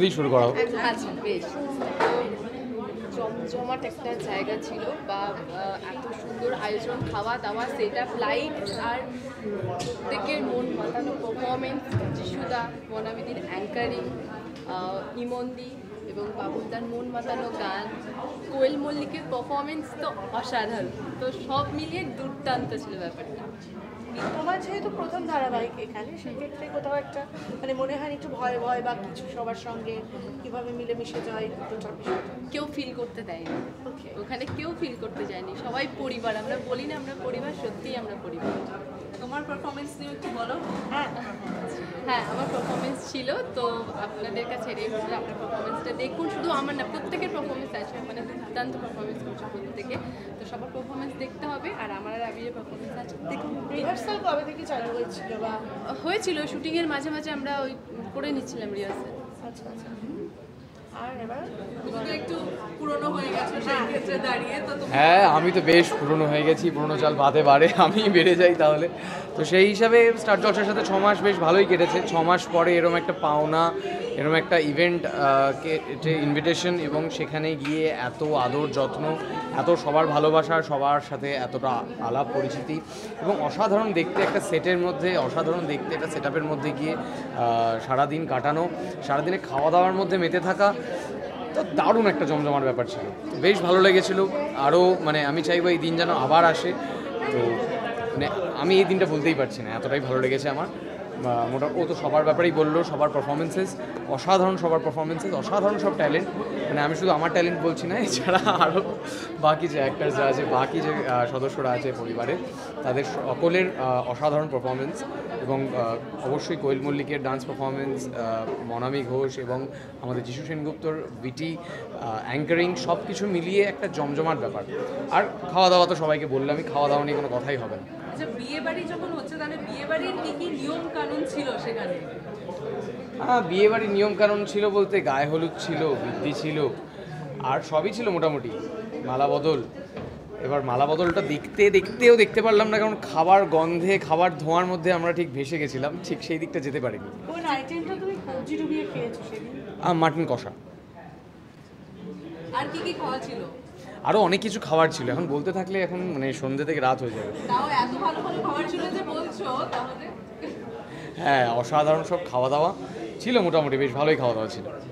দিয়ে শুরু করা হোক। আচ্ছা বেশ, জমজমাট একটা জায়গা ছিল বা এত সুন্দর আয়োজন, খাওয়া দাওয়া, সেট আপ, লাইট, আর প্রত্যেকের মন মাতানো পারফরমেন্স, যিশুদা, মনামিদির অ্যাঙ্কারিং, ইমন্দি এবং বাবুলদার মন মাতানো গান, কোয়েল মল্লিকের পারফরমেন্স তো অসাধারণ। তো সব মিলিয়ে দুর্দান্ত ছিল ব্যাপারটা। তোমার যেহেতু প্রথম ধারাবাহিক এখানে, সেক্ষেত্রে কোথাও একটা মানে মনে হয় একটু ভয় ভয় বা কিছু সবার সঙ্গে কিভাবে মিলেমিশে যায় দুটোটার বিষয়টা? কেউ ফিল করতে দেয়নি Okay. ওখানে, কেউ ফিল করতে যায়নি, সবাই পরিবার। আমরা বলি না আমরা পরিবার, সত্যিই আমরা পরিবার। তোমার পারফরমেন্স নিয়ে একটু বলো। হ্যাঁ, হ্যাঁ, আমার পারফরমেন্স ছিল, তো আপনাদের কাছে রেগুলার আপনার পারফরমেন্সটা দেখুন। শুধু আমার না, প্রত্যেকের পারফরমেন্স আছে, মানে দুর্দান্ত পারফরমেন্স করছে প্রত্যেকে। তো সবার পারফরমেন্স দেখতে হবে, আর আমার আর আবিরের পারফরমেন্স আছে, দেখুন। রিহার্সাল কবে থেকে চালু হয়েছিল বা? হয়েছিল শুটিংয়ের মাঝে মাঝে আমরা ওই করে নিচ্ছিলাম রিহার্সাল। আচ্ছা আচ্ছা। আর এবার তুমি তো একটু পুরনো হয়ে গেছো সেই ক্ষেত্রে দাঁড়িয়ে, তো তুমি হ্যাঁ, আমি তো বেশ পুরনো হয়ে গেছি, পুরনো চাল বাদে বাড়ে, আমি বেড়ে যাই তাহলে। তো সেই হিসাবে স্টার জলসার সাথে 6 মাস বেশ ভালোই কেটেছে। 6 মাস পরে এরম একটা পাওনা, এরম একটা ইভেন্ট ইনভিটেশন, এবং সেখানে গিয়ে এত আদর যত্ন, এত সবার ভালোবাসা, সবার সাথে এতটা আলাপ পরিচিতি, এবং অসাধারণ দেখতে একটা সেটের মধ্যে, অসাধারণ দেখতে একটা সেট আপের মধ্যে গিয়ে সারাদিন কাটানো, সারাদিনে খাওয়া দাওয়ার মধ্যে মেতে থাকা, তো দারুণ একটা জমজমার ব্যাপার ছিল। বেশ ভালো লেগেছিল। আরও মানে আমি চাইবো এই দিন যেন আবার আসে। তো মানে আমি এই দিনটা বলতেই পারছি না, এতটাই ভালো লেগেছে আমার। ও তো সবার ব্যাপারেই বললো, সবার পারফরমেন্সেস অসাধারণ, সবার পারফরমেন্সেস অসাধারণ, সব ট্যালেন্ট। মানে আমি শুধু আমার ট্যালেন্ট বলছি না, এছাড়া আরও বাকি যে অ্যাক্টার্সরা আছে, বাকি যে সদস্যরা আছে পরিবারের, তাদের সকলের অসাধারণ পারফরমেন্স। এবং অবশ্যই কোয়েল মল্লিকের ডান্স পারফরমেন্স, মনামি ঘোষ এবং আমাদের যিশু সেনগুপ্তর বিটি অ্যাঙ্কারিং, সব কিছু মিলিয়ে একটা জমজমাট ব্যাপার। আর খাওয়া দাওয়া তো সবাইকে বললামই, খাওয়া দাওয়া নিয়ে কোনো কথাই হবে না। আচ্ছা, বিয়ে বাড়ি যখন হচ্ছে, তাহলে বিয়ে বাড়ির কি কি নিয়ম কানুন ছিল সেখানে? বিয়েবাড়ির নিয়মকানুন ছিল বলতে গায়ে হলুদ ছিল, বৃদ্ধি ছিল, আর সবই ছিল মোটামুটি। মালা বদল, এবার মালা বদলটা দেখতে পারলাম না, কারণ খাবার গন্ধে, খাবার ধোঁয়ার মধ্যে আমরা ঠিক ভেসে গেছিলাম, ঠিক সেই দিকটা যেতে পারিনি। কোন আইটেমটা তুমি কবজি ডুবিয়ে খেয়েছো সেদিন? মাটন কষা, আর কি কি খাওয়া ছিল? আরও অনেক কিছু খাবার ছিল, এখন বলতে থাকলে এখন মানে সন্ধ্যে থেকে রাত হয়ে যাবে। তাও এত ভালো ভালো খাবার ছিল যে বলছো, তাহলে হ্যাঁ, অসাধারণ সব খাওয়া দাওয়া ছিল, মোটামুটি বেশ ভালোই খাওয়া দাওয়া ছিল।